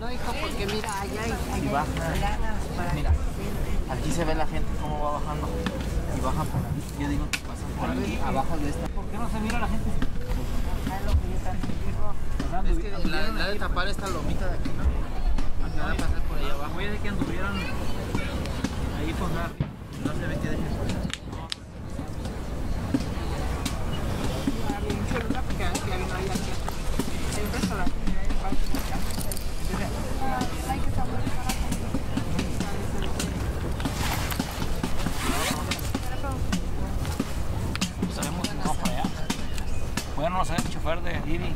No, hijo, porque mira, allá hay y baja. Mira, aquí se ve la gente cómo va bajando y baja por ahí. Yo digo que pasan por ahí, abajo de esta. ¿Por qué no se mira la gente? Es que la de tapar esta lomita de aquí, ¿no? Van a pasar por ahí abajo. Voy a decir que anduvieran ahí por arriba. No se ve que dejen pasar. Hay un celular porque hay un ahí aquí. Hay un restaurante. Hay un parque de acá. Hay que estar muy barato. Sabemos que no para allá. Bueno, no sé, el chofer de Didi.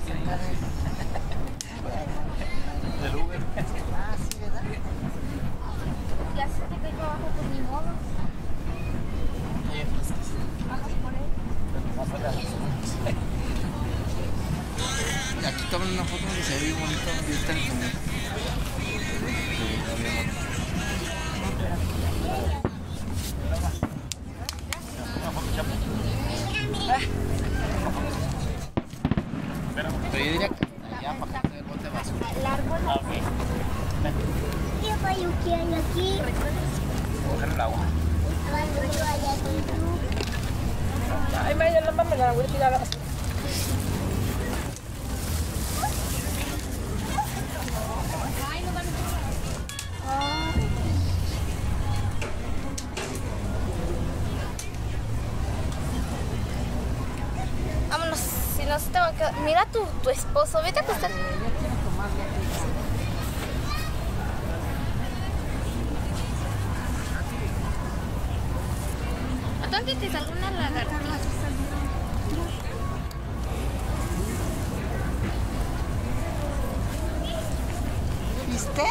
Del Uber. Ah, sí, ¿verdad? Ya se te cayó abajo, pues ni modo. Bajas por él. Aquí toman una foto donde se ve bien bonito, donde está el camino. Pero yo diría que allá para que el bote de basura. El árbol. ¿Qué fue yo quiero aquí? Coger el agua. Cuando yo vaya con tú. Ay, María, la mamá la voy a tirar a la basura. Vámonos, si no se te va a quedar. Mira tu esposo, vete a acostar. Ya tiene que tomar ya. ¿Dónde te salió una lagartija? ¿Viste?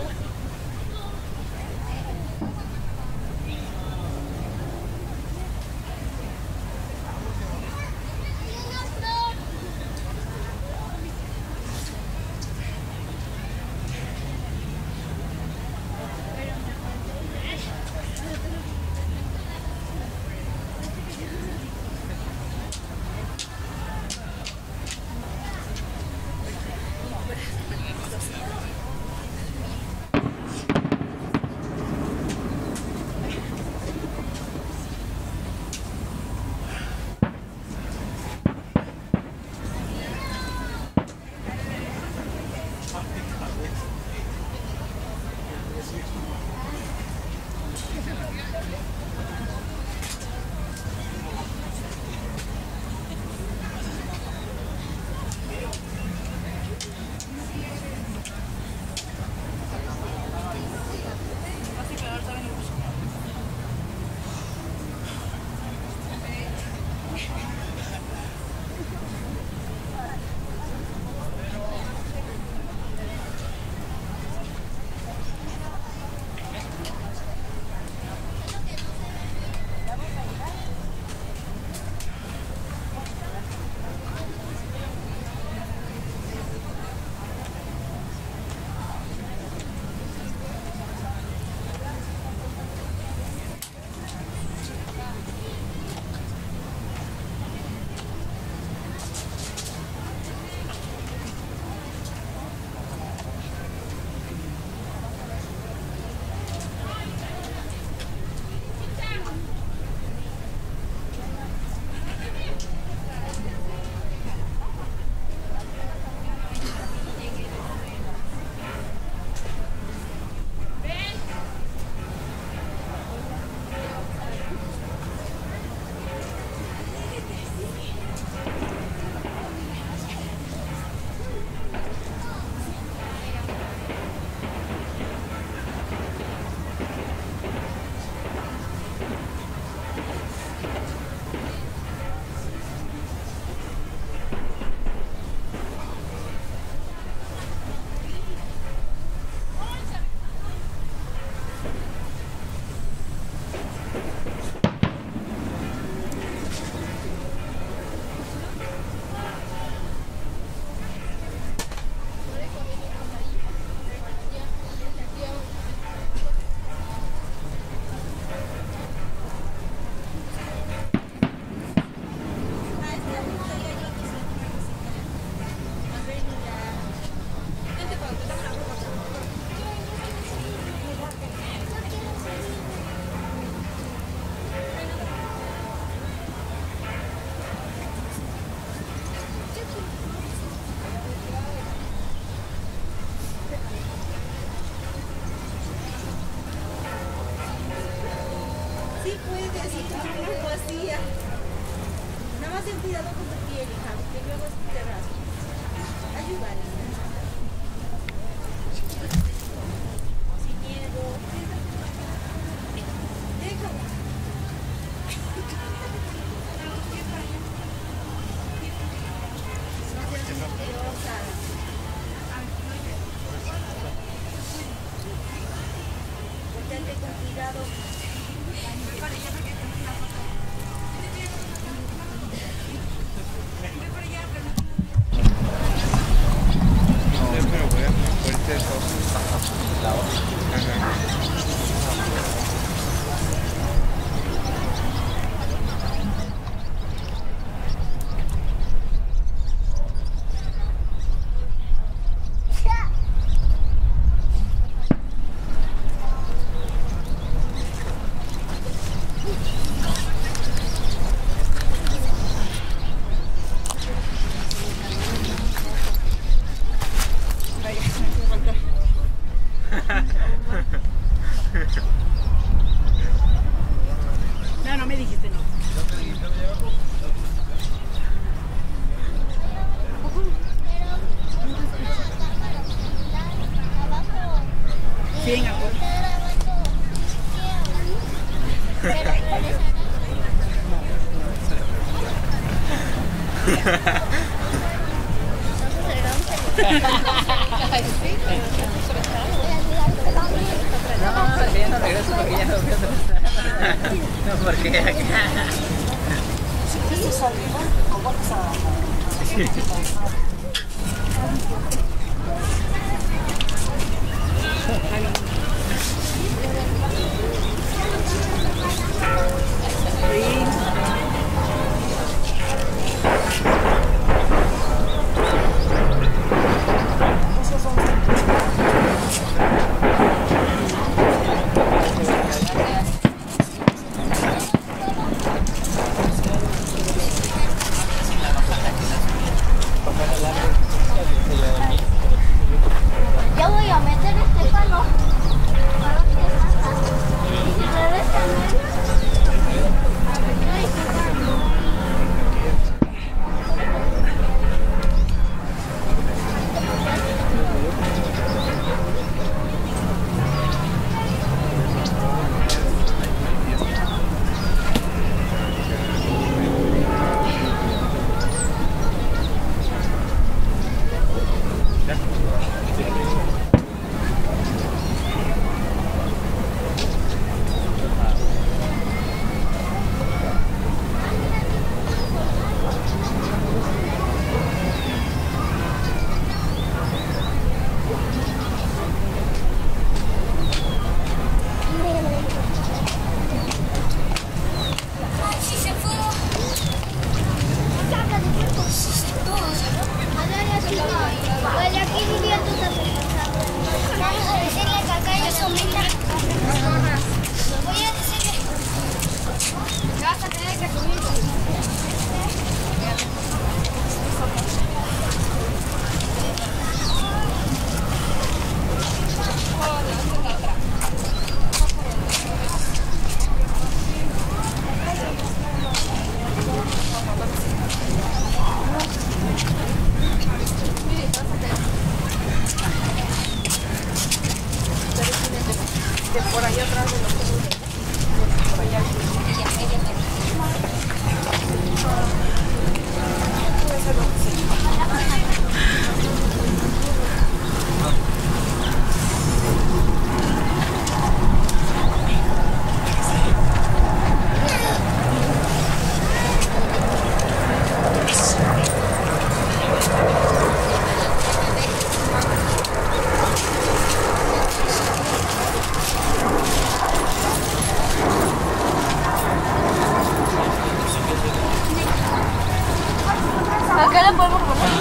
Ay, sí, pero Porque acá. Ya voy a meter este palo. A ver qué pasa. Y si regresan, por ahí atrás de los por allá. acá le podemos poner.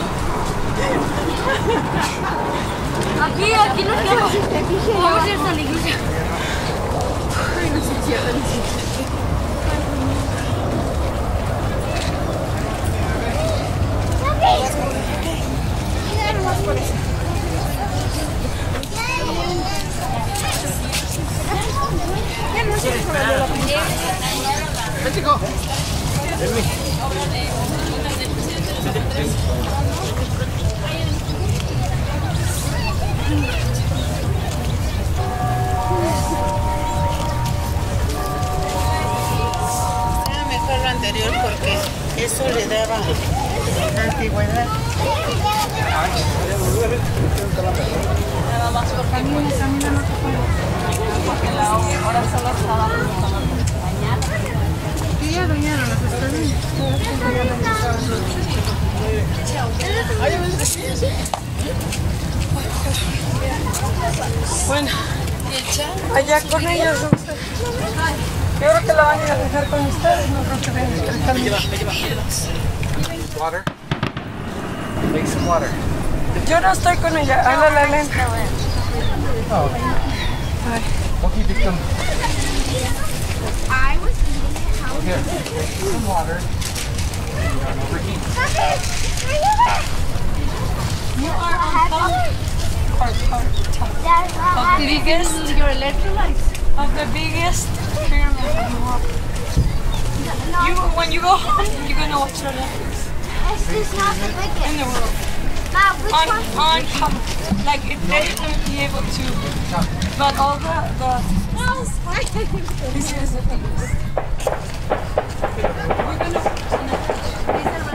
Aquí nos quedamos. Vamos a ir hasta la iglesia. Ay, no se cierra ni siquiera. ¡Ven, chico! Era mejor lo anterior porque eso le daba antigüedad. Porque la hora solo estaba mañana. Sí, ya doñaron las escaleras. Bueno, allá con ellos. Yo creo que la van a ir a dejar con ustedes. No creo que vengan a dejar. Me lleva. Water. Make some water. Yo no estoy con ella. Habla la lenta. Oh. Okay, victim. I was Here, some water. Overheat. You are of the biggest, your electrolytes, Of the biggest pyramid in the world. When you go home, you're gonna watch the Olympics This is not the in biggest. the world. Now, which one? On top, like if they're gonna be able to, but all the this is the biggest. We're gonna.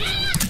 ¡Mira!